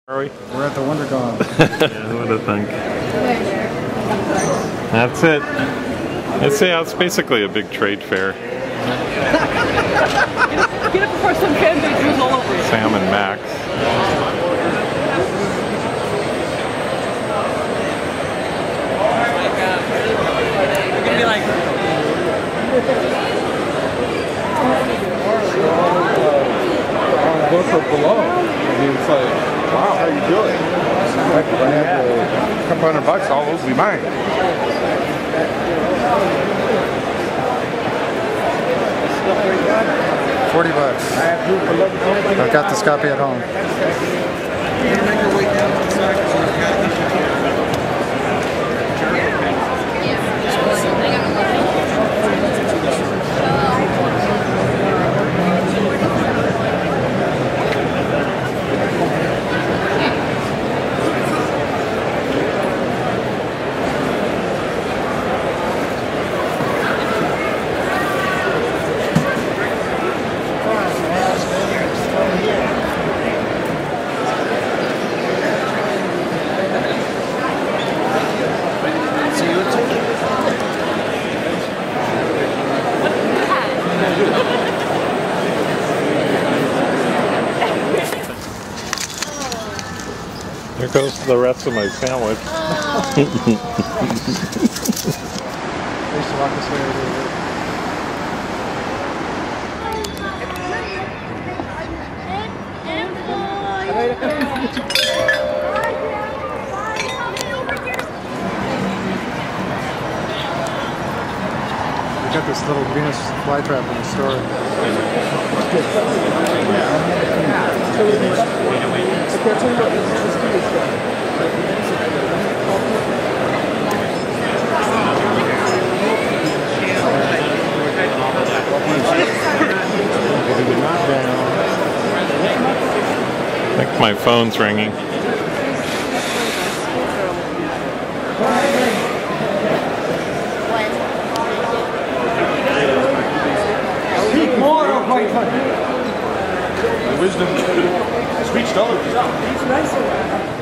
Are we? We're at the WonderCon. Yeah, who would have think? That's it. It's basically a big trade fair. Get up before some fan base all over you. Sam and Max. You're gonna be like, Look for below. I mean, it's like, wow, how you doing? If I had a couple $100, all those would be mine. $40. I've got this copy at home. There goes the rest of my sandwich. I used to walk this way every day. We got this little Venus flytrap in the store. I think my phone's ringing. Wisdom. Speech knowledge.